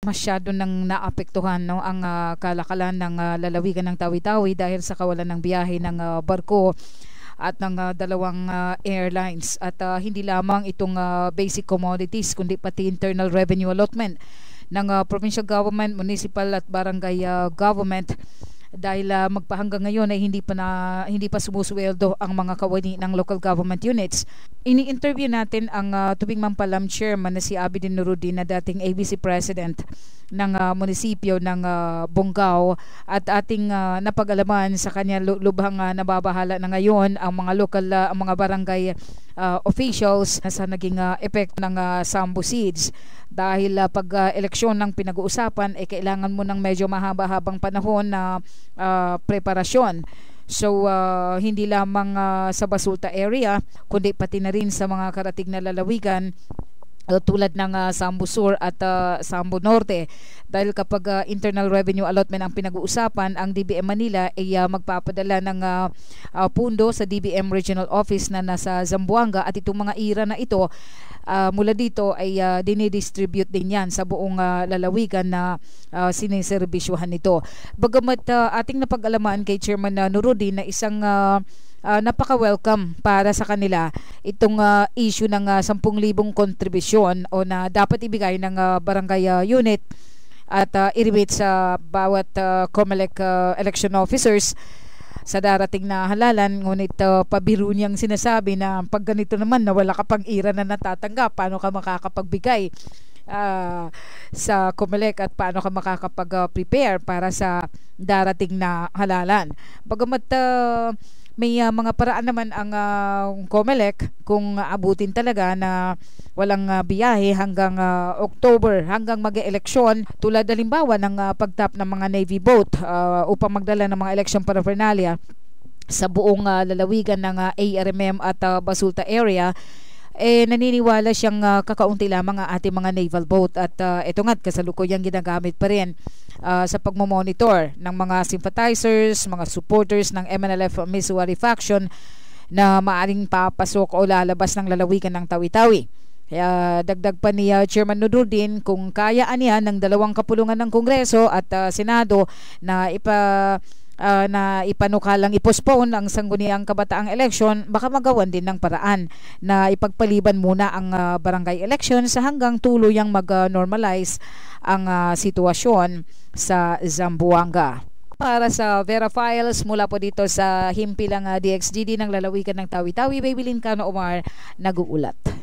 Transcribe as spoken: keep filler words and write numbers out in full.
Masyado nang naapektuhan, no, ang uh, kalakalan ng uh, lalawigan ng Tawi Tawi dahil sa kawalan ng biyahe ng uh, barko at ng uh, dalawang uh, airlines, at uh, hindi lamang itong uh, basic commodities kundi pati internal revenue allotment ng uh, provincial government, municipal at barangay uh, government, dahil uh, magpahanggang ngayon ay hindi pa na hindi pa sumusweldo ang mga kawani ng local government units. Ini-interview natin ang uh, tubing mampalam chairman na si Abidin Nurudin, na dating A B C president ng uh, munisipyo ng uh, Bonggao, at ating uh, napag-alaman sa kanya lubhang uh, nababahala na ngayon ang mga local uh, ang mga barangay uh, officials sa naging uh, effect ng uh, Sambu Seeds, dahil uh, pag uh, eleksyon ng pinag-uusapan ay eh, kailangan mo ng medyo mahaba-habang panahon na uh, preparasyon. So uh, hindi lamang uh, sa Basulta area kundi pati na rin sa mga karatig na lalawigan Uh, tulad ng uh, Sambu Sur at uh, Sambu Norte, dahil kapag uh, internal revenue allotment ang pinag-uusapan, ang D B M Manila ay uh, magpapadala ng uh, uh, pundo sa D B M Regional Office na nasa Zamboanga, at itong mga ira na ito uh, mula dito ay uh, dinidistribute din yan sa buong uh, lalawigan na uh, siniserbisyuhan nito. Bagamat uh, ating napag-alaman kay Chairman uh, Nurudin na isang uh, Uh, napaka-welcome para sa kanila itong uh, issue ng uh, sampung libong kontribusyon o na dapat ibigay ng uh, barangay uh, unit at uh, i-rebate sa bawat uh, COMELEC uh, election officers sa darating na halalan. Ngunit uh, pabiro niyang sinasabi na pag ganito naman na wala ka pang ira na natatanggap, paano ka makakapagbigay uh, sa COMELEC at paano ka makakapag-prepare para sa darating na halalan. Bagamat uh, may uh, mga paraan naman ang uh, COMELEC kung abutin talaga na walang uh, biyahe hanggang uh, October, hanggang mag-eleksyon, tulad halimbawa ng uh, pagtap ng mga Navy boat uh, upang magdala ng mga election paraphernalia sa buong uh, lalawigan ng uh, A R M M at uh, Basulta area. Eh naniniwala siyang uh, kakaunti lamang ang ating mga naval boat, at uh, ito nga't kasalukuyang ginagamit pa rin uh, sa pagmomonitor ng mga sympathizers, mga supporters ng M N L F Misuari faction na maaring papasok o lalabas ng lalawigan ng Tawi Tawi. Kaya dagdag pa ni uh, Chairman Nurudin, kung kaya aniya ng dalawang kapulungan ng Kongreso at uh, Senado na ipa Uh, na ipanukalang i-postpone ang sangguniang kabataang election, baka magawan din ng paraan na ipagpaliban muna ang uh, barangay election sa hanggang tuluyang mag-normalize ang uh, sitwasyon sa Zamboanga. Para sa Vera Files, mula po dito sa himpilang uh, D X G D ng lalawigan ng Tawi Tawi, Babylin Cano Omar, nag-uulat.